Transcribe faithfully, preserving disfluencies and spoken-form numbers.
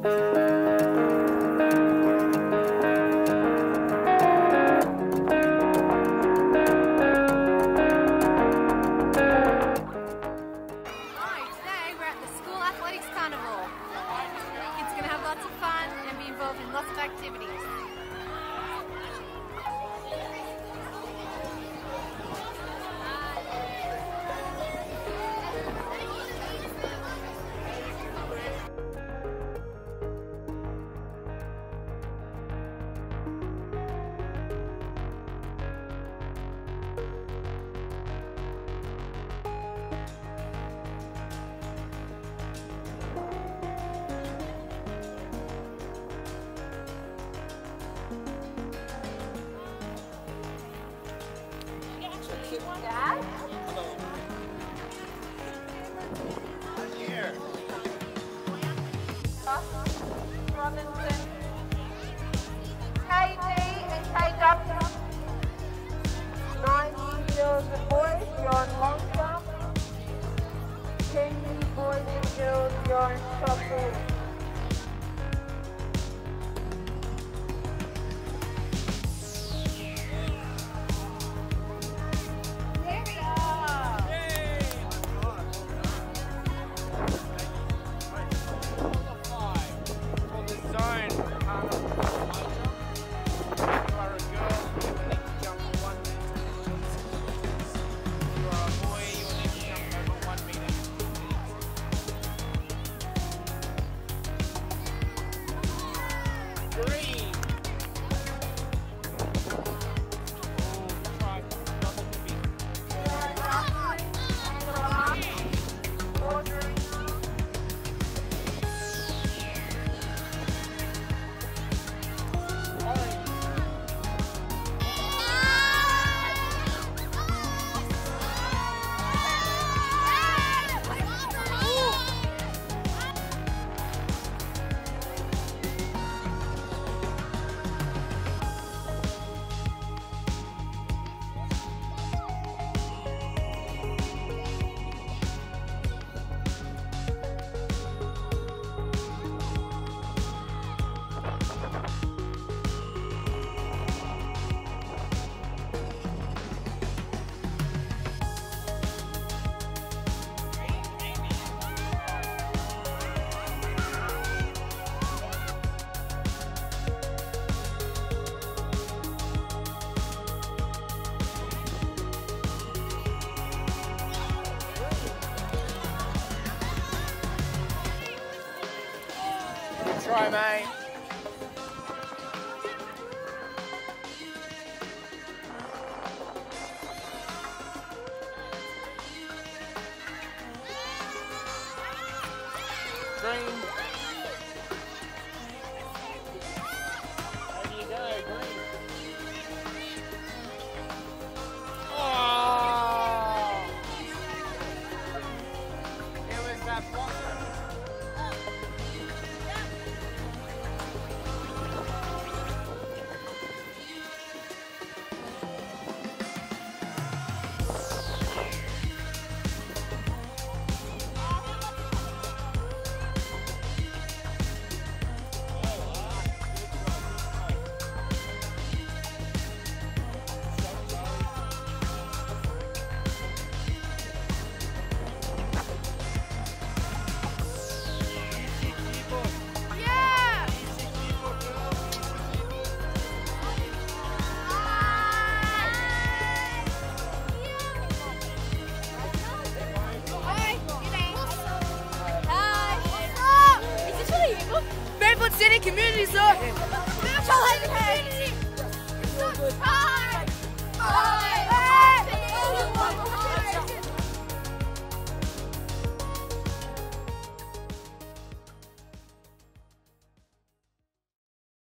Lots of activities. Dad? Hello. I'm here. Robinson. K D and K W. nineteen girls and boys, you're on long jump. ten boys and girls, you're on shot put. Try, mate. Green. There you go, green. Oh! It was that bottom. City Community Store. Hi. Hi.